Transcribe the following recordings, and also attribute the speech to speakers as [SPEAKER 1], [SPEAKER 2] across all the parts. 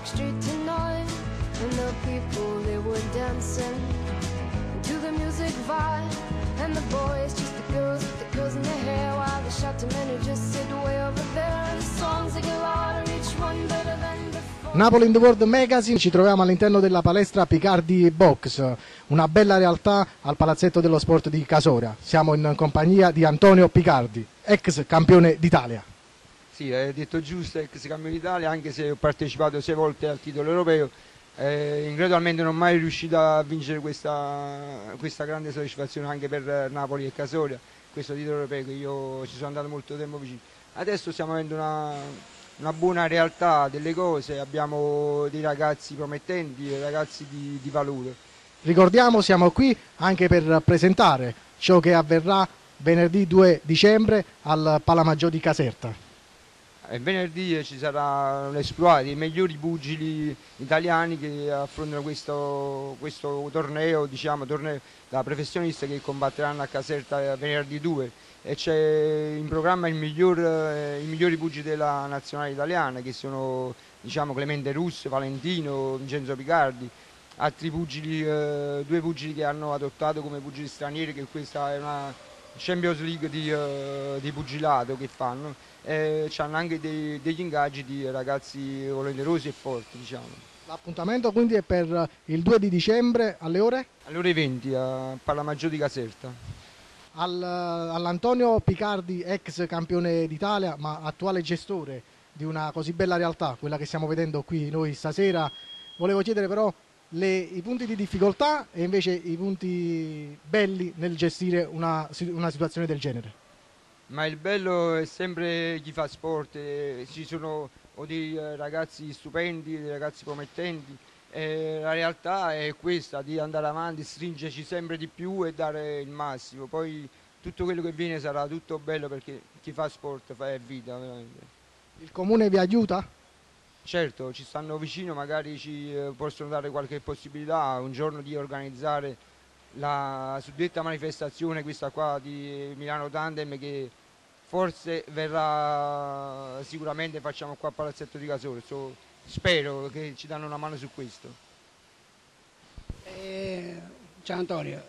[SPEAKER 1] Street tonight, and the people they were dancing to the music vibe, and the boys just the girls with the curls in their hair, while the shot to men who just sit way over there. And the songs they get louder, each one better than before.
[SPEAKER 2] Napoli in the World Magazine, ci troviamo all'interno della palestra Picardi Box, una bella realtà al Palazzetto dello Sport di Casoria. Siamo in compagnia di Antonio Picardi, ex campione d'Italia.
[SPEAKER 3] Sì, hai detto giusto, ex campione d'Italia, anche se ho partecipato 6 volte al titolo europeo, gradualmente non mai riuscito a vincere questa grande soddisfazione anche per Napoli e Casoria, questo titolo europeo che io ci sono andato molto tempo vicino. Adesso stiamo avendo una buona realtà delle cose, abbiamo dei ragazzi promettenti, dei ragazzi di valore.
[SPEAKER 2] Ricordiamo, siamo qui anche per presentare ciò che avverrà venerdì 2 dicembre al Palamaggiò di Caserta.
[SPEAKER 3] Venerdì ci sarà un exploit dei migliori pugili italiani che affrontano questo torneo, diciamo torneo da professionista, che combatteranno a Caserta venerdì 2, e c'è in programma i migliori pugili della nazionale italiana, che sono, diciamo, Clemente Russo, Valentino, Vincenzo Picardi, altri pugili, 2 pugili che hanno adottato come pugili stranieri, che questa è una Champions League di pugilato che fanno. Hanno anche degli ingaggi di ragazzi volenterosi e forti, diciamo.
[SPEAKER 2] L'appuntamento quindi è per il 2 di dicembre alle ore?
[SPEAKER 3] Alle ore 20 a Palamaggiò di Caserta.
[SPEAKER 2] All'Antonio Picardi, ex campione d'Italia ma attuale gestore di una così bella realtà, quella che stiamo vedendo qui noi stasera, volevo chiedere però i punti di difficoltà e invece i punti belli nel gestire una situazione del genere.
[SPEAKER 3] Ma il bello è sempre chi fa sport, ci sono dei ragazzi stupendi, dei ragazzi promettenti, la realtà è questa, di andare avanti, stringerci sempre di più e dare il massimo. Poi tutto quello che viene sarà tutto bello, perché chi fa sport è vita veramente.
[SPEAKER 2] Il comune vi aiuta?
[SPEAKER 3] Certo, ci stanno vicino, magari ci possono dare qualche possibilità un giorno di organizzare la suddetta manifestazione, questa qua di Milano Tandem, che forse verrà sicuramente, facciamo qua a Palazzetto di Casoria. Spero che ci danno una mano su questo.
[SPEAKER 4] Ciao Antonio.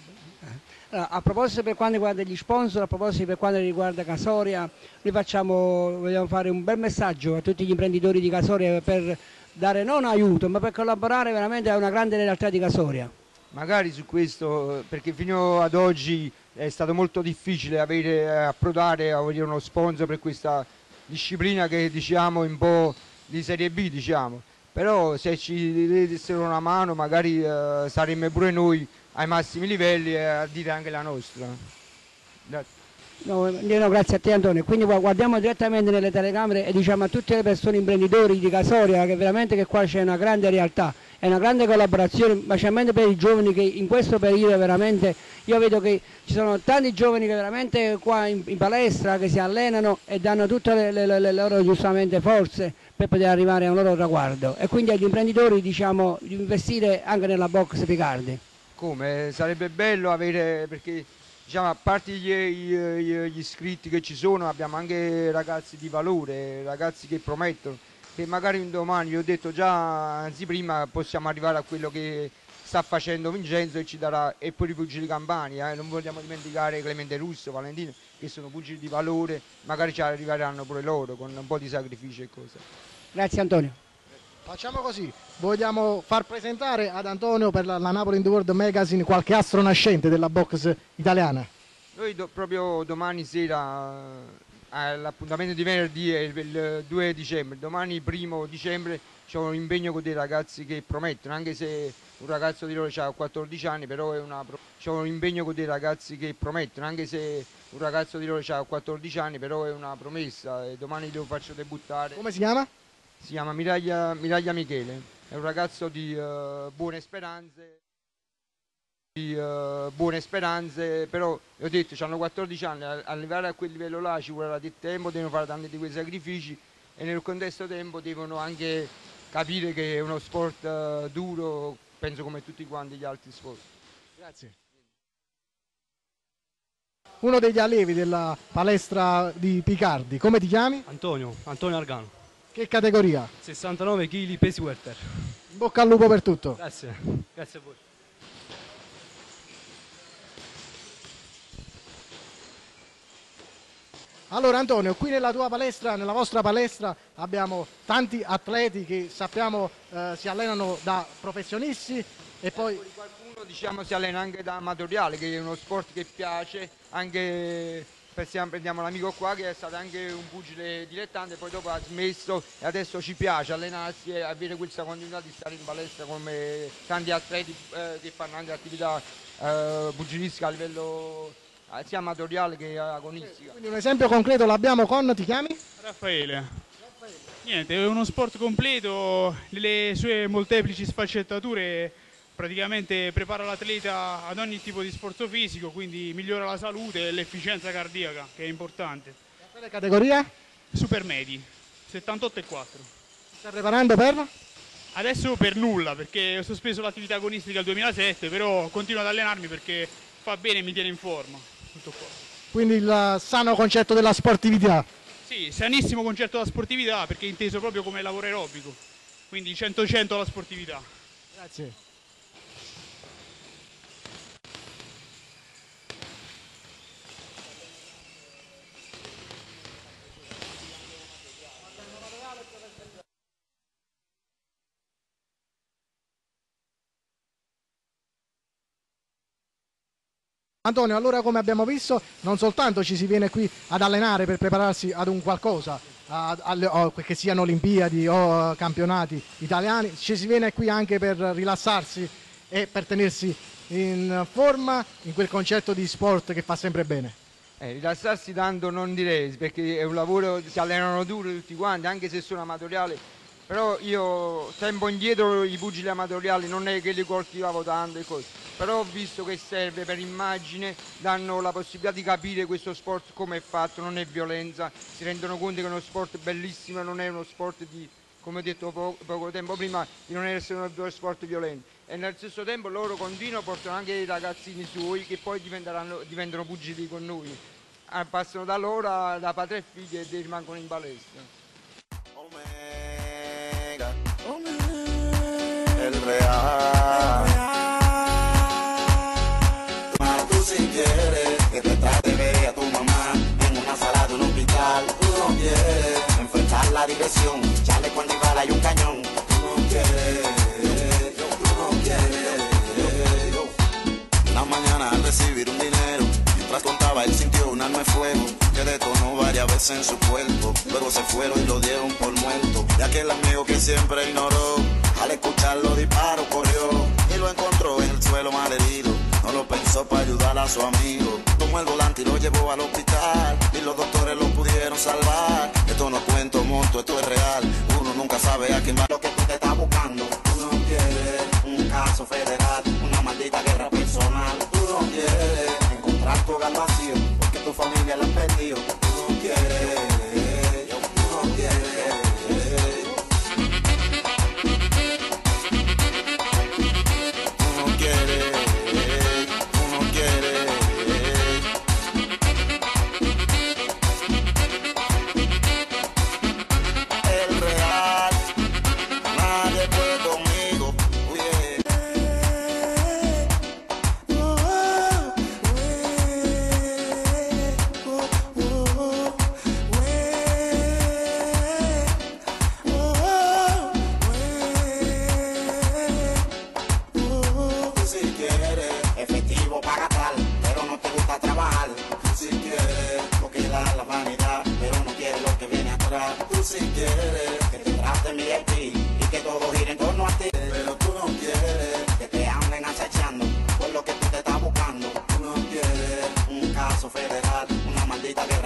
[SPEAKER 4] Allora, a proposito per quanto riguarda gli sponsor, a proposito per quanto riguarda Casoria, noi vogliamo fare un bel messaggio a tutti gli imprenditori di Casoria per dare non aiuto, ma per collaborare veramente a una grande realtà di Casoria.
[SPEAKER 3] Magari su questo, perché fino ad oggi è stato molto difficile approdare a avere uno sponsor per questa disciplina che, diciamo, è un po' di Serie B, diciamo. Però se ci dessero una mano magari saremmo pure noi ai massimi livelli a dire anche la nostra. Grazie.
[SPEAKER 4] No, grazie a te Antonio. Quindi guardiamo direttamente nelle telecamere e diciamo a tutte le persone imprenditori di Casoria che veramente che qua c'è una grande realtà, è una grande collaborazione, specialmente per i giovani, che in questo periodo veramente io vedo che ci sono tanti giovani che veramente qua in palestra che si allenano e danno tutte le loro giustamente forze per poter arrivare a un loro traguardo, e quindi agli imprenditori diciamo di investire anche nella box Picardi.
[SPEAKER 3] Come? Sarebbe bello avere, perché diciamo, a parte gli iscritti che ci sono, abbiamo anche ragazzi di valore, ragazzi che promettono, che magari un domani, vi ho detto già, anzi prima, possiamo arrivare a quello che sta facendo Vincenzo e ci darà, e poi i pugili campani, non vogliamo dimenticare Clemente Russo, Valentino, che sono pugili di valore, magari ci arriveranno pure loro con un po' di sacrificio e cose.
[SPEAKER 4] Grazie Antonio.
[SPEAKER 2] Facciamo così, vogliamo far presentare ad Antonio per la Napoli in the World Magazine qualche astro nascente della box italiana.
[SPEAKER 3] Noi proprio domani sera, all'appuntamento di venerdì è il 2 dicembre, domani 1 dicembre c'è un impegno con dei ragazzi che promettono, anche se un ragazzo di loro ha 14 anni, però c'è un impegno con dei ragazzi che promettono, anche se un ragazzo di loro ha 14 anni, però è una promessa, e domani lo faccio debuttare.
[SPEAKER 2] Come si chiama?
[SPEAKER 3] Si chiama Miraglia Michele, è un ragazzo di buone speranze, però ho detto, hanno 14 anni, arrivare a quel livello là ci vorrà del tempo, devono fare tanti di quei sacrifici e nel contesto tempo devono anche capire che è uno sport duro, penso come tutti quanti gli altri sport.
[SPEAKER 2] Grazie. Uno degli allievi della palestra di Picardi, come ti chiami?
[SPEAKER 5] Antonio Argano.
[SPEAKER 2] Che categoria?
[SPEAKER 5] 69 kg pesi welter.
[SPEAKER 2] In bocca al lupo per tutto.
[SPEAKER 5] Grazie, grazie a voi.
[SPEAKER 2] Allora Antonio, qui nella tua palestra, nella vostra palestra, abbiamo tanti atleti che sappiamo si allenano da professionisti e poi...
[SPEAKER 3] Qualcuno diciamo si allena anche da amatoriale, che è uno sport che piace, anche prendiamo l'amico qua che è stato anche un pugile dilettante, poi dopo ha smesso e adesso ci piace allenarsi e avere questa continuità di stare in palestra come tanti atleti che fanno anche attività pugilistica a livello sia amatoriale che agonistica.
[SPEAKER 2] Quindi un esempio concreto l'abbiamo con, ti chiami?
[SPEAKER 6] Raffaele. Niente, è uno sport completo, le sue molteplici sfaccettature praticamente prepara l'atleta ad ogni tipo di sforzo fisico, quindi migliora la salute e l'efficienza cardiaca, che è importante.
[SPEAKER 2] Quale categoria?
[SPEAKER 6] Supermedi, 78,4.
[SPEAKER 2] Si sta preparando per?
[SPEAKER 6] Adesso per nulla, perché ho sospeso l'attività agonistica nel 2007, però continuo ad allenarmi perché fa bene e mi tiene in forma. Tutto qua.
[SPEAKER 2] Quindi il sano concetto della sportività.
[SPEAKER 6] Sì, sanissimo concetto della sportività, perché è inteso proprio come lavoro aerobico, quindi 100-100 alla sportività.
[SPEAKER 2] Grazie. Antonio, allora come abbiamo visto, non soltanto ci si viene qui ad allenare per prepararsi ad un qualcosa, che siano Olimpiadi o campionati italiani, ci si viene qui anche per rilassarsi e per tenersi in forma in quel concetto di sport che fa sempre bene.
[SPEAKER 3] Rilassarsi tanto non direi, perché è un lavoro, si allenano duro tutti quanti, anche se sono amatoriali, però io tempo indietro i pugili amatoriali non è che li coltivavo tanto e cose, però ho visto che serve per immagine, danno la possibilità di capire questo sport come è fatto, non è violenza, si rendono conto che è uno sport bellissimo, non è uno sport di, come ho detto poco tempo prima, di non essere uno sport violento. E nel stesso tempo loro continuano, portano anche i ragazzini suoi che poi diventano pugili con noi, passano da loro, da padre e figli e rimangono in palestra.
[SPEAKER 7] El real. Tú si quieres que te trate ver a tu mamá en una sala de un hospital. Tú no quieres enfrentar la diversión, chaleco antibala y un cañón. Tú no quieres, tú no quieres. Una mañana al recibir un dinero, mientras contaba él sintió un arma de fuego que detonó varias veces en su cuerpo. Luego se fueron y lo dieron por muerto. Y aquel amigo que siempre ignoró, al escuchar los disparos corrió y lo encontró en el suelo malherido. No lo pensó para ayudar a su amigo. Tomó el volante y lo llevó al hospital y los doctores lo pudieron salvar. Esto no cuento monto, esto es real. Uno nunca sabe a quién va. Lo que tú te estás buscando, tú no quieres un caso federal, una maldita guerra personal. Tú no quieres encontrar tu hogar vacío porque tu familia la han perdido. Tú no quieres, tú no quieres. Tú si quieres que te traten VIP y que todo gire en torno a ti, pero tú no quieres que te anden acechando por lo que tú te estás buscando. Tú no quieres un caso federal, una maldita guerra.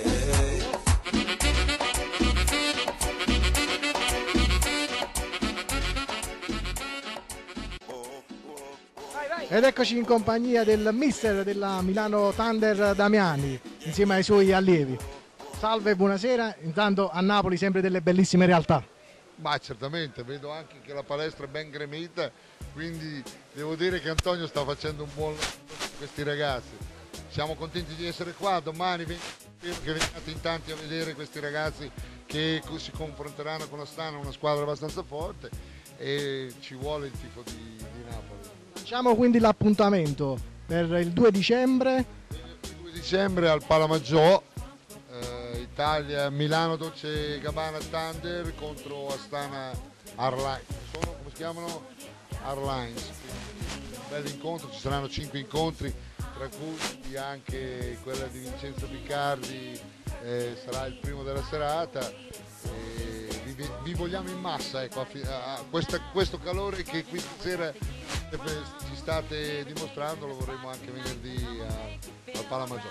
[SPEAKER 2] Ed eccoci in compagnia del mister della Milano Thunder Damiani, insieme ai suoi allievi. Salve, buonasera. Intanto a Napoli sempre delle bellissime realtà.
[SPEAKER 8] Ma certamente, vedo anche che la palestra è ben gremita, quindi devo dire che Antonio sta facendo un buon lavoro con questi ragazzi. Siamo contenti di essere qua, domani spero che veniate in tanti a vedere questi ragazzi che si confronteranno con l'Astana, una squadra abbastanza forte, e ci vuole il tifo di Napoli.
[SPEAKER 2] Facciamo quindi l'appuntamento per il 2 dicembre.
[SPEAKER 8] Il 2 dicembre al Palamaggiò, Italia, Milano Dolce Gabbana Thunder contro Astana Airlines. Sono, come si chiamano? Airlines. Un bel incontro, ci saranno 5 incontri, tra cui anche quella di Vincenzo Piccardi, sarà il primo della serata. Vi vogliamo in massa, ecco, a questo calore che qui stasera ci state dimostrando, lo vorremmo anche venerdì al Palamaggiò.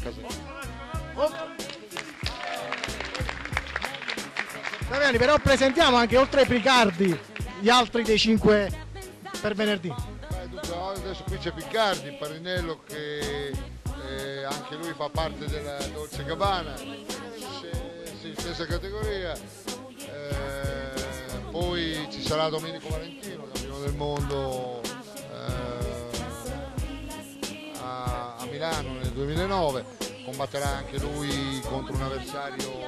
[SPEAKER 2] Damiani, però presentiamo anche, oltre ai Piccardi, gli altri dei 5 per venerdì.
[SPEAKER 8] Adesso qui c'è Piccardi, Parinello, che anche lui fa parte della Dolce Gabbana, stessa categoria. Poi ci sarà Domenico Valentino, campione del mondo a Milano nel 2009, combatterà anche lui contro un avversario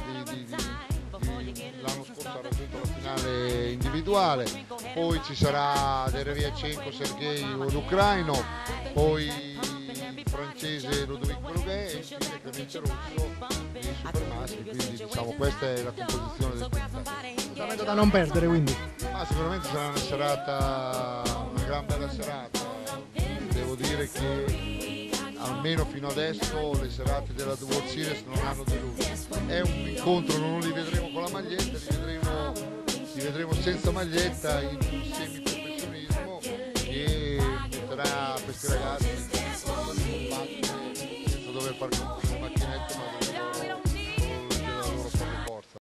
[SPEAKER 8] l'anno scorso ha raggiunto la finale individuale. Poi ci sarà Dereviachenko Sergei, l'ucraino, poi il francese Ludovic Brughet e infine Clemente Rosso di Supermassi. Quindi diciamo questa è la composizione del
[SPEAKER 2] Appuntamento da non perdere, quindi.
[SPEAKER 8] sicuramente sarà una gran bella serata. Devo dire che almeno fino adesso le serate della World Series non hanno deluso. È un incontro, non li vedremo con la maglietta, li vedremo senza maglietta, in un semiprofessionismo che metterà questi ragazzi